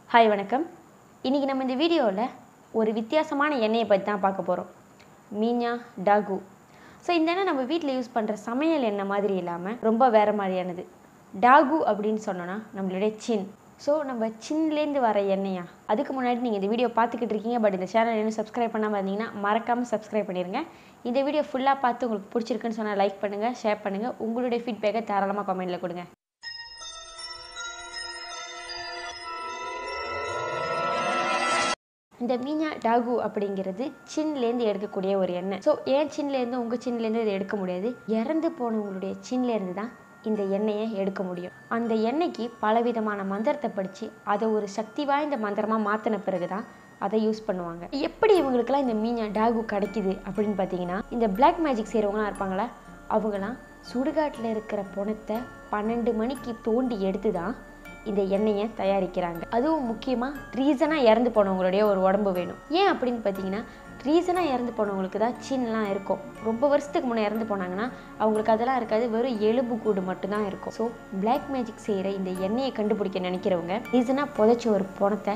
Hi வணக்கம். இன்றைக்கி நம்ம இந்த வீடியோவில் ஒரு வித்தியாசமான எண்ணெயை பற்றி தான் பார்க்க போகிறோம். மீஞ்சா டாகு. ஸோ இந்த எண்ணெய் நம்ம வீட்டில் யூஸ் பண்ணுற சமையல் எண்ணெய் மாதிரி இல்லாமல் ரொம்ப வேறு மாதிரியானது. டாகு அப்படின்னு சொன்னோன்னா நம்மளுடைய சின். ஸோ நம்ம சின்லேருந்து வர எண்ணெயா? அதுக்கு முன்னாடி நீங்கள் இந்த வீடியோ பார்த்துக்கிட்டு இருக்கீங்க, பட் இந்த சேனல் இன்னும் சப்ஸ்கிரைப் பண்ணாமல் இருந்தீங்கன்னா மறக்காமல் சப்ஸ்கிரைப் பண்ணிடுங்க. இந்த வீடியோ ஃபுல்லாக பார்த்து உங்களுக்கு பிடிச்சிருக்குன்னு சொன்னால் லைக் பண்ணுங்கள், ஷேர் பண்ணுங்கள், உங்களுடைய ஃபீட்பேக்கை தாராளமாக கமெண்ட்டில் கொடுங்க. இந்த மீஞ்சா டாகு அப்படிங்கிறது சின்லேருந்து எடுக்கக்கூடிய ஒரு எண்ணெய். ஸோ ஏன் சின்லேருந்து உங்கள் சின்லேருந்து இதை எடுக்க முடியாது? இறந்து போனவங்களுடைய சின்லேருந்து தான் இந்த எண்ணெயை எடுக்க முடியும். அந்த எண்ணெய்க்கு பலவிதமான மந்திரத்தை படித்து அதை ஒரு சக்தி வாய்ந்த மந்திரமாக மாற்றின பிறகு தான் அதை யூஸ் பண்ணுவாங்க. எப்படி இவங்களுக்கெல்லாம் இந்த மீஞ்சா டாகு கிடைக்குது அப்படின்னு பார்த்தீங்கன்னா, இந்த பிளாக் மேஜிக் செய்கிறவங்களாம் இருப்பாங்களா, அவங்களாம் சுடுகாட்டில் இருக்கிற பணத்தை 12 மணிக்கு தோண்டி எடுத்து தான் இந்த எண்ணெயை தயாரிக்கிறாங்க. அதுவும் முக்கியமாக ரீசனாக இறந்து போனவங்களுடைய ஒரு உடம்பு வேணும். ஏன் அப்படின்னு பார்த்தீங்கன்னா, ரீசனாக இறந்து போனவங்களுக்கு தான் சின்னலாம் இருக்கும். ரொம்ப வருஷத்துக்கு முன்னே இறந்து போனாங்கன்னா அவங்களுக்கு அதெல்லாம் இருக்காது, வெறும் எலும்பு கூடு மட்டும்தான் இருக்கும். ஸோ பிளாக் மேஜிக் செய்கிற இந்த எண்ணெயை கண்டுபிடிக்க நினைக்கிறவங்க ரீசனாக புதைச்ச ஒரு பணத்தை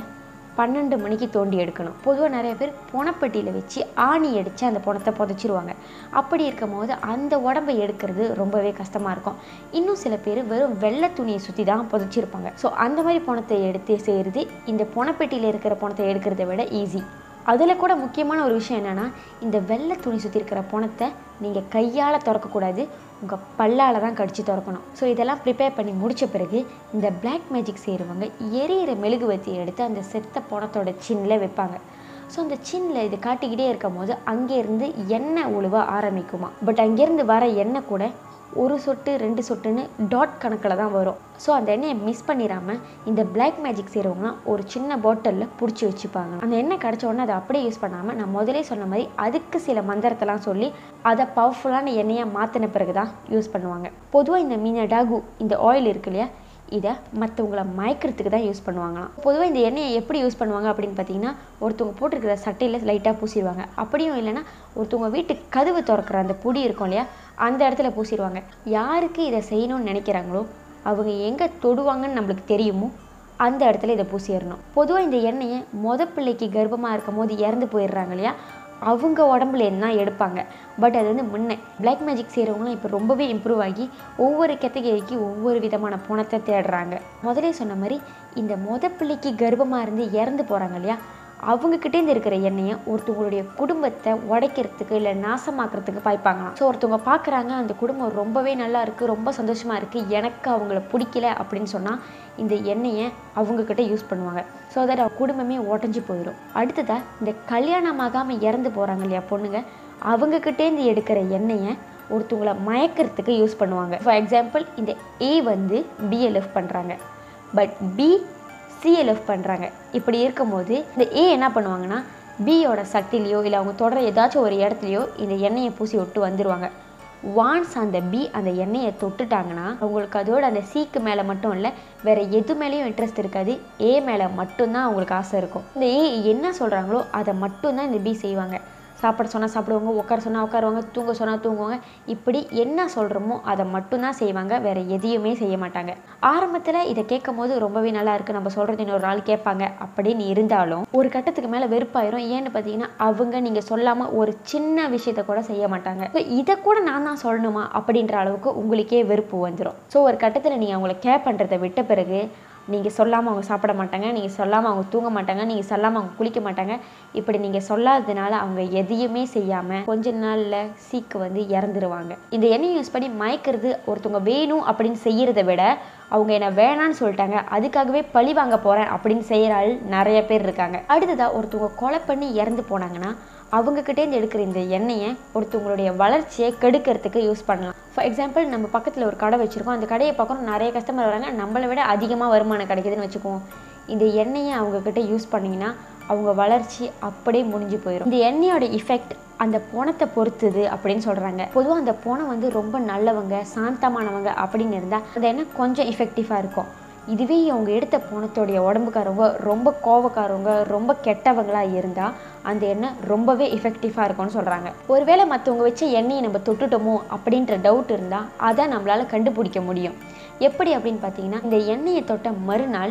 12 மணிக்கு தோண்டி எடுக்கணும். பொதுவாக நிறைய பேர் பணப்பெட்டியில் வச்சு ஆணி அடித்து அந்த பணத்தை புதைச்சிருவாங்க. அப்படி இருக்கும் போது அந்த உடம்பை எடுக்கிறது ரொம்பவே கஷ்டமாக இருக்கும். இன்னும் சில பேர் வெறும் வெள்ளை துணியை சுற்றி தான் புதைச்சிருப்பாங்க. ஸோ அந்த மாதிரி பணத்தை எடுத்து செய்கிறது இந்த பணப்பெட்டியில் இருக்கிற பணத்தை எடுக்கிறத விட ஈஸி. அதில் கூட முக்கியமான ஒரு விஷயம் என்னென்னா, இந்த வெள்ளை துணி சுற்றி இருக்கிற பணத்தை நீங்கள் கையால் திறக்கக்கூடாது, உங்கள் பல்லால் தான் கடித்து திறக்கணும். ஸோ இதெல்லாம் ப்ரிப்பேர் பண்ணி முடித்த பிறகு இந்த பிளாக் மேஜிக் செய்கிறவங்க எரியிற மெழுகுவத்தி எடுத்து அந்த செத்த பணத்தோட சின்னில் வைப்பாங்க. ஸோ அந்த சின்னில் இது காட்டிக்கிட்டே இருக்கும் போது அங்கேருந்து எண்ணெய் ஒழுவ ஆரம்பிக்குமா. பட் அங்கேருந்து வர எண்ணெய் கூட 1 சொட்டு 2 சொட்டுன்னு டாட் கணக்கில் தான் வரும். ஸோ அந்த எண்ணெயை மிஸ் பண்ணிடாமல் இந்த பிளாக் மேஜிக் செய்கிறவங்களாம் ஒரு சின்ன பாட்டிலில் பிடிச்சி வச்சுப்பாங்க. அந்த எண்ணெய் கிடச்ச உடனே அதை அப்படியே யூஸ் பண்ணாமல் நான் முதலே சொன்ன மாதிரி அதுக்கு சில மந்திரத்தெல்லாம் சொல்லி அதை பவர்ஃபுல்லான எண்ணெயாக மாற்றின பிறகு தான் யூஸ் பண்ணுவாங்க. பொதுவாக இந்த மீஞ்சா டாகு இந்த ஆயில் இருக்கு இல்லையா, இதை மற்றவங்களை மயக்கிறதுக்கு தான் யூஸ் பண்ணுவாங்களாம். பொதுவாக இந்த எண்ணெயை எப்படி யூஸ் பண்ணுவாங்க அப்படின்னு பார்த்தீங்கன்னா, ஒருத்தவங்க போட்டிருக்கிற சட்டையில் லைட்டாக பூசிடுவாங்க. அப்படியும் இல்லைன்னா ஒருத்தவங்க வீட்டு கதவு திறக்கிற அந்த பொடி இருக்கும் இல்லையா, அந்த இடத்துல பூசிடுவாங்க. யாருக்கு இதை செய்யணும்னு நினைக்கிறாங்களோ அவங்க எங்கே தொடுவாங்கன்னு நம்மளுக்கு தெரியுமோ அந்த இடத்துல இதை பூசிடணும். பொதுவாக இந்த எண்ணெயை பிள்ளைக்கு கர்ப்பமாக இருக்கும் போது இறந்து போயிடுறாங்க இல்லையா, அவங்க உடம்புலேருந்து தான் எடுப்பாங்க. பட் அது முன்னே பிளாக் மேஜிக் செய்கிறவங்களாம் இப்போ ரொம்பவே இம்ப்ரூவ் ஆகி ஒவ்வொரு கேட்டகரிக்கு ஒவ்வொரு விதமான பணத்தை தேடுறாங்க. முதலே சொன்ன மாதிரி இந்த பிள்ளைக்கு கர்ப்பமாக இருந்து இறந்து போகிறாங்க இல்லையா, அவங்கக்கிட்டேருந்து இருக்கிற எண்ணெயை ஒருத்தவங்களுடைய குடும்பத்தை உடைக்கிறதுக்கு இல்லை நாசமாக்குறதுக்கு பாய்ப்பாங்களாம். ஸோ ஒருத்தவங்க பார்க்குறாங்க, அந்த குடும்பம் ரொம்பவே நல்லா இருக்குது, ரொம்ப சந்தோஷமாக இருக்குது, எனக்கு அவங்கள பிடிக்கல அப்படின்னு சொன்னால் இந்த எண்ணெயை அவங்கக்கிட்ட யூஸ் பண்ணுவாங்க. ஸோ தட் அவங்க குடும்பமே உடஞ்சி போயிடும். அடுத்ததாக இந்த கல்யாணமாகாமல் இறந்து போகிறாங்க இல்லையா பொண்ணுங்க, அவங்கக்கிட்டேருந்து எடுக்கிற எண்ணெயை ஒருத்தவங்களை மயக்கிறதுக்கு யூஸ் பண்ணுவாங்க. ஃபார் எக்ஸாம்பிள், இந்த A Bயை லெஃப்ட் பண்ணுறாங்க, பட் B Cயை லெஃப்ட் பண்ணுறாங்க. இப்படி இருக்கும்போது இந்த A என்ன பண்ணுவாங்கன்னா, Bயோட சட்டிலையோ இல்லை அவங்க தொடர ஏதாச்சும் ஒரு இடத்துலையோ இந்த எண்ணெயை பூசி விட்டு வந்துடுவாங்க. ஒன்ஸ் அந்த B அந்த எண்ணெயை தொட்டுட்டாங்கன்னா அவங்களுக்கு அதோட அந்த Cக்கு மேலே மட்டும் இல்லை, வேறு எது மேலேயும் இன்ட்ரெஸ்ட் இருக்காது, A மேலே மட்டும்தான் அவங்களுக்கு ஆசை இருக்கும். இந்த A என்ன சொல்கிறாங்களோ அதை மட்டும்தான் இந்த B செய்வாங்க. சாப்பிட சொன்னால் சாப்பிடுவாங்க, உட்கார சொன்னால் உட்காருவாங்க, தூங்க சொன்னால் தூங்குவாங்க. இப்படி என்ன சொல்கிறோமோ அதை மட்டும்தான் செய்வாங்க, வேறு எதையுமே செய்ய மாட்டாங்க. ஆரம்பத்தில் இதை கேட்கும் போது ரொம்பவே நல்லா இருக்குது, நம்ம சொல்கிறது இன்னொரு நாள் கேட்பாங்க அப்படின்னு இருந்தாலும் ஒரு கட்டத்துக்கு மேலே வெறுப்பாயிரும். ஏன்னு பார்த்தீங்கன்னா, அவங்க நீங்கள் சொல்லாமல் ஒரு சின்ன விஷயத்த கூட செய்ய மாட்டாங்க. ஸோ இதை கூட நான் தான் சொல்லணுமா அப்படின்ற அளவுக்கு உங்களுக்கே வெறுப்பு வந்துடும். ஸோ ஒரு கட்டத்தில் நீங்கள் அவங்கள கேர் பண்ணுறதை விட்ட பிறகு நீங்கள் சொல்லாமல் அவங்க சாப்பிட மாட்டாங்க, நீங்கள் சொல்லாமல் அவங்க தூங்க மாட்டாங்க, நீங்கள் சொல்லாமல் அவங்க குளிக்க மாட்டாங்க. இப்படி நீங்கள் சொல்லாததுனால அவங்க எதையுமே செய்யாமல் கொஞ்ச நாளில் சீக்கு இறந்துருவாங்க. இந்த எண்ணெயை யூஸ் பண்ணி மயக்கிறது ஒருத்தவங்க வேணும் அப்படின்னு செய்கிறத விட அவங்க என்ன வேணான்னு சொல்லிட்டாங்க, அதுக்காகவே பழி வாங்க போகிறேன் அப்படின்னு செய்கிற ஆள் நிறைய பேர் இருக்காங்க. அடுத்ததாக ஒருத்தவங்க கொலை பண்ணி இறந்து போனாங்கன்னா அவங்கக்கிட்டேருந்து எடுக்கிற இந்த எண்ணெயை ஒருத்தவங்களுடைய வளர்ச்சியை கெடுக்கிறதுக்கு யூஸ் பண்ணலாம். ஃபார் எக்ஸாம்பிள், நம்ம பக்கத்தில் ஒரு கடை வச்சுருக்கோம், அந்த கடையை பார்க்குறோம், நிறைய கஸ்டமர் வராங்க, நம்மளை விட அதிகமாக வருமானம் கிடைக்குதுன்னு வச்சுக்குவோம். இந்த எண்ணெயை அவங்கக்கிட்ட யூஸ் பண்ணிங்கன்னா அவங்க வளர்ச்சி அப்படியே முடிஞ்சு போயிடும். இந்த எண்ணெயோட இஃபெக்ட் அந்த பணத்தை பொறுத்துது அப்படின்னு சொல்கிறாங்க. பொதுவாக அந்த பணம் ரொம்ப நல்லவங்க சாந்தமானவங்க அப்படின்னு இருந்தால் அந்த எண்ணெய் கொஞ்சம் எஃபெக்டிவாக இருக்கும். இதுவே அவங்க எடுத்த பணத்தோடைய உடம்புக்காரவங்க ரொம்ப கோவக்காரவங்க ரொம்ப கெட்டவங்களாக இருந்தால் அந்த எண்ணெய் ரொம்பவே எஃபெக்டிவாக இருக்கும்னு சொல்கிறாங்க. ஒருவேளை மற்றவங்க வச்ச எண்ணெயை நம்ம தொட்டுட்டோமோ அப்படின்ற டவுட் இருந்தால் அதை நம்மளால் கண்டுபிடிக்க முடியும். எப்படி அப்படின்னு பார்த்தீங்கன்னா, இந்த எண்ணெயை தொட்ட மறுநாள்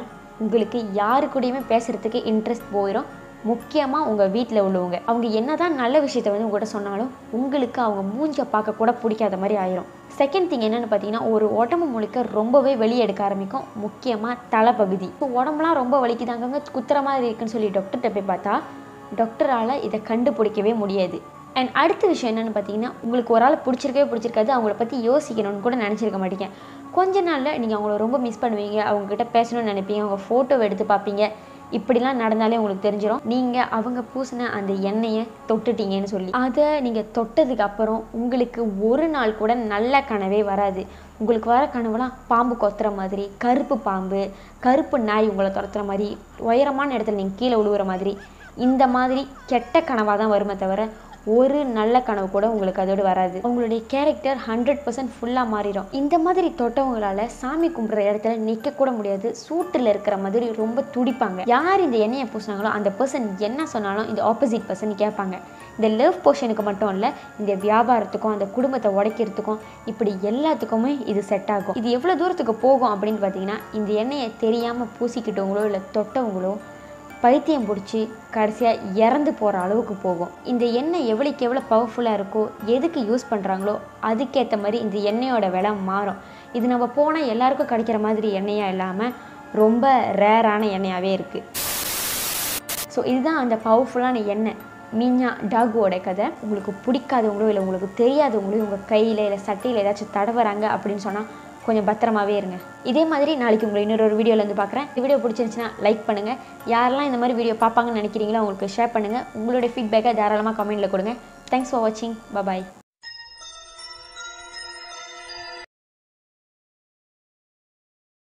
உங்களுக்கு யாரு கூடயுமே பேசுகிறதுக்கு இன்ட்ரெஸ்ட் போயிடும். முக்கியமாக உங்கள் வீட்டில் உள்ளவங்க அவங்க என்ன தான் நல்ல விஷயத்த வந்து உங்கள்கிட்ட சொன்னாலும் உங்களுக்கு அவங்க மூஞ்சை பார்க்க கூட பிடிக்காத மாதிரி ஆயிரும். செகண்ட் திங் என்னென்னு பார்த்தீங்கன்னா, ஒரு உடம்பு முழுக்க ரொம்பவே வெளியே எடுக்க ஆரம்பிக்கும். முக்கியமாக தலைப்பகுதி. இப்போ உடம்புலாம் ரொம்ப வலிக்குதாங்க, குத்துற மாதிரி இருக்குன்னு சொல்லி டாக்டர்கிட்ட போய் பார்த்தா டாக்டரால் இதை கண்டுபிடிக்கவே முடியாது. அண்ட் அடுத்த விஷயம் என்னென்னு பார்த்தீங்கன்னா, உங்களுக்கு ஒரு ஆள் பிடிச்சிருக்காது, அவங்கள பற்றி யோசிக்கணும்னு கூட நினச்சிருக்க மாட்டீங்க. கொஞ்ச நாளில் நீங்கள் அவங்கள ரொம்ப மிஸ் பண்ணுவீங்க, அவங்கக்கிட்ட பேசணும்னு நினைப்பீங்க, அவங்க ஃபோட்டோவை எடுத்து பார்ப்பீங்க. இப்படிலாம் நடந்தாலே உங்களுக்கு தெரிஞ்சிடும் நீங்கள் அவங்க பூசின அந்த எண்ணெயை தொட்டுட்டீங்கன்னு சொல்லி. அதை நீங்கள் தொட்டதுக்கு அப்புறம் உங்களுக்கு ஒரு நாள் கூட நல்ல கனவே வராது. உங்களுக்கு வர கனவுலாம் பாம்பு கொத்துற மாதிரி, கருப்பு பாம்பு, கருப்பு நாய் உங்களை துரத்துற மாதிரி, உயரமான இடத்துல நீங்கள் கீழே விழுவுற மாதிரி, இந்த மாதிரி கெட்ட கனவாக தான் வருமே தவிர ஒரு நல்ல கனவு கூட உங்களுக்கு அதோடு வராது. உங்களுடைய கேரக்டர் 100% ஃபுல்லாக மாறிடும். இந்த மாதிரி தொட்டவங்களால் சாமி கும்பிட்ற இடத்துல நிற்க கூட முடியாது. சூட்டில் இருக்கிற மாதிரி ரொம்ப துடிப்பாங்க. யார் இந்த எண்ணெயை பூசினாங்களோ அந்த பர்சன் என்ன சொன்னாலும் இந்த ஆப்போசிட் பர்சன் கேட்பாங்க. இந்த லவ் போர்ஷனுக்கு மட்டும் இல்லை, இந்த வியாபாரத்துக்கும் அந்த குடும்பத்தை உடைக்கிறதுக்கும் இப்படி எல்லாத்துக்குமே இது செட் ஆகும். இது எவ்வளோ தூரத்துக்கு போகும் அப்படின்னு பார்த்தீங்கன்னா, இந்த எண்ணெயை தெரியாமல் பூசிக்கிட்டவங்களோ இல்லை தொட்டவங்களோ பைத்தியம் பிடிச்சி கடைசியாக இறந்து போகிற அளவுக்கு போகும். இந்த எண்ணெய் எவ்வளோக்கு எவ்வளோ பவர்ஃபுல்லாக இருக்கோ, எதுக்கு யூஸ் பண்ணுறாங்களோ அதுக்கேற்ற மாதிரி இந்த எண்ணெயோட விலை மாறும். இது நம்ம போனால் எல்லாருக்கும் கிடைக்கிற மாதிரி எண்ணெயாக இல்லாமல் ரொம்ப ரேரான எண்ணெயாகவே இருக்குது. ஸோ இதுதான் அந்த பவர்ஃபுல்லான எண்ணெய். மீனா டாகுவோட கதை. உங்களுக்கு பிடிக்காதவங்களோ இல்லை உங்களுக்கு தெரியாதவங்களோ உங்கள் கையில் இல்லை சட்டையில் ஏதாச்சும் தடவுறாங்க அப்படின்னு சொன்னால் கொஞ்சம் பத்திரமாவே இருங்க. இதே மாதிரி நாளைக்கு உங்களை இன்னொரு வீடியோவில் வந்து பார்க்குறேன். இந்த வீடியோ பிடிச்சிருந்துச்சுன்னா லைக் பண்ணுங்கள். யாரெல்லாம் இந்த மாதிரி வீடியோ பார்ப்பாங்கன்னு நினைக்கிறீங்களோ அவங்களுக்கு ஷேர் பண்ணுங்கள். உங்களுடைய ஃபீட்பேக்கை தாராளமாக கமெண்ட்டில் கொடுங்க. தேங்க்ஸ் ஃபார் வாட்சிங். பாய்.